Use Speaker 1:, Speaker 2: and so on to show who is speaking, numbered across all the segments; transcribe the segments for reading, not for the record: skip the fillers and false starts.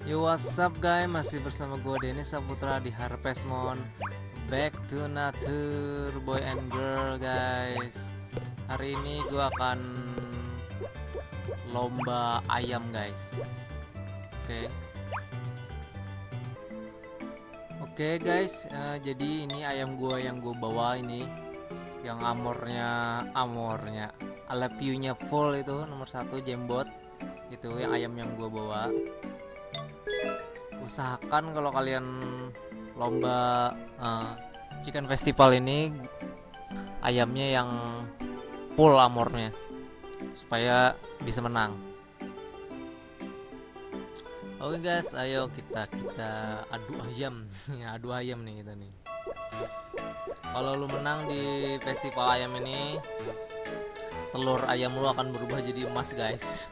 Speaker 1: Yo, what's up guys, masih bersama gue Denny Saputra di Harvest Moon. Back to nature, boy and girl guys. Hari ini gue akan lomba ayam guys. Oke. Oke guys, jadi ini ayam gue yang gue bawa ini, yang amornya Alepiunya full, itu nomor 1 jembot. Itu yang ayam yang gue bawa. Usahakan kalau kalian lomba chicken festival ini ayamnya yang full amornya supaya bisa menang. Oke guys, ayo kita adu ayam. Adu ayam nih kita nih. Kalau lu menang di festival ayam ini, telur ayam lu akan berubah jadi emas guys.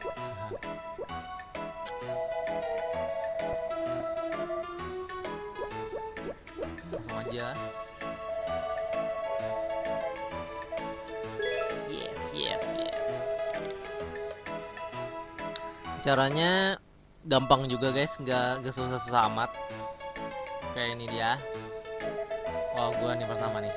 Speaker 1: Langsung aja. Yes. Caranya gampang juga guys, nggak susah-susah amat. Kayak ini dia. Wah, gua nih pertama nih.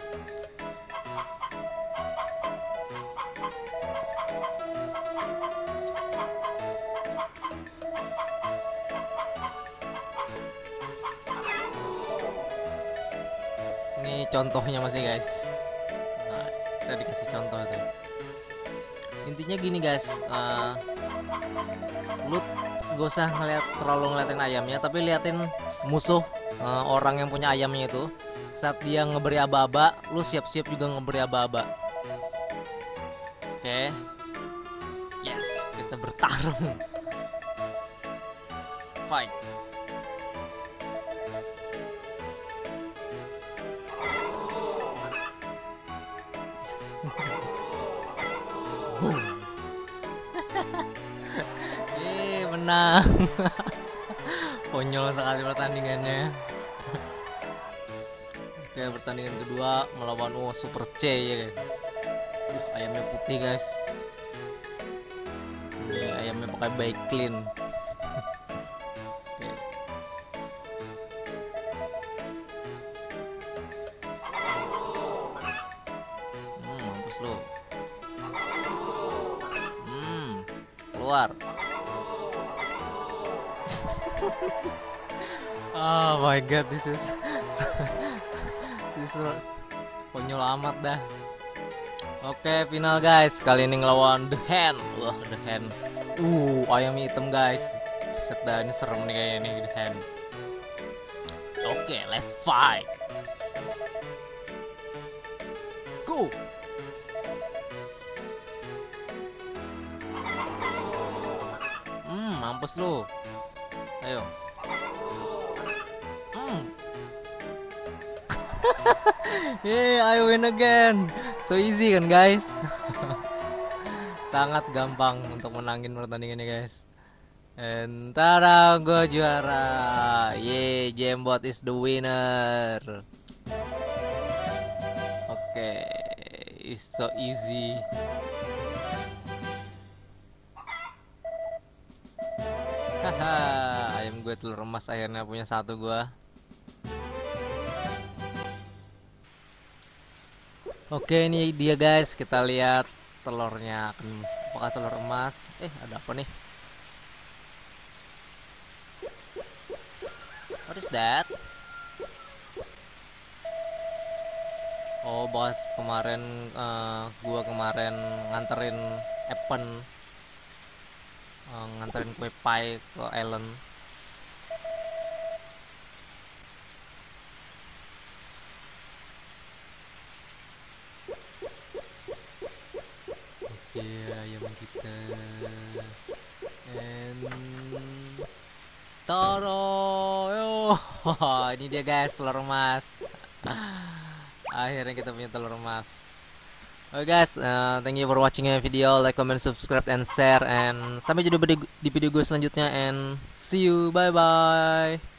Speaker 1: Ini contohnya masih guys. Nah, kita dikasih contoh tuh. Intinya gini guys, lu gak usah terlalu ngeliatin ayamnya, tapi liatin musuh, orang yang punya ayamnya itu. Saat dia ngeberi aba-aba, lu siap-siap juga ngeberi aba-aba. Oke. Yes, kita bertarung. Fight. Menang. Konyol sekali pertandingannya. Oke, pertandingan kedua melawan Super C ya guys. Ayamnya putih guys. Ini ayamnya pakai bike clean. Oke. Mampus lu. Keluar. Oh my god, this is konyol amat dah. Oke, final guys. Kali ini ngelawan The Hen. Wah, The Hen. Ayamnya hitam guys. Set dah, ini serem nih kayaknya nih The Hen. Oke, let's fight. Go. Mampus lu. Ayo. I win again. So easy kan guys. Sangat gampang untuk menangin pertandingannya guys. Entara gue juara. Jembot is the winner. Oke, it's so easy. Haha, ayam gue telur emas akhirnya punya satu gua. Oke, ini dia guys, kita lihat telurnya. Apakah telur emas? Ada apa nih? What is that? Oh, bos, kemarin gua nganterin Epen, nganterin kue pie ke Ellen. Oke, ayam kita. Toro. Ini dia guys, telur emas. Akhirnya kita punya telur emas. Oke guys, thank you for watching my video. Like, comment, subscribe, and share. And sampai jumpa di video gue selanjutnya. And see you, bye bye.